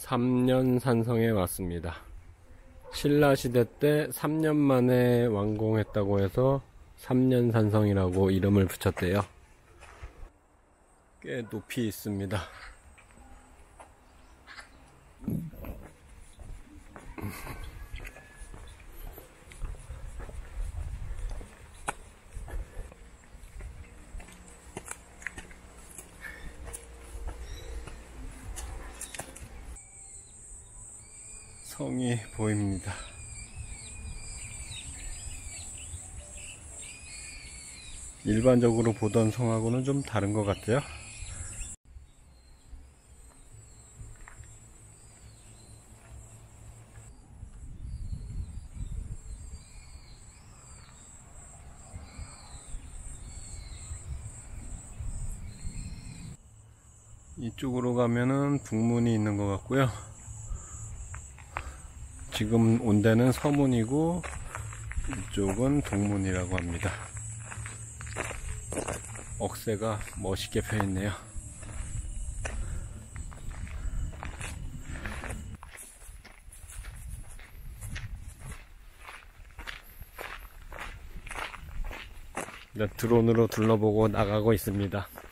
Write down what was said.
삼년산성에 왔습니다. 신라시대 때 3년 만에 완공했다고 해서 삼년산성이라고 이름을 붙였대요. 꽤 높이 있습니다. 성이 보입니다. 일반적으로 보던 성하고는 좀 다른 것 같아요. 이쪽으로 가면은 북문이 있는 것 같고요. 지금 온 데는 서문이고 이쪽은 동문이라고 합니다. 억새가 멋있게 펴있네요. 드론으로 둘러보고 나가고 있습니다.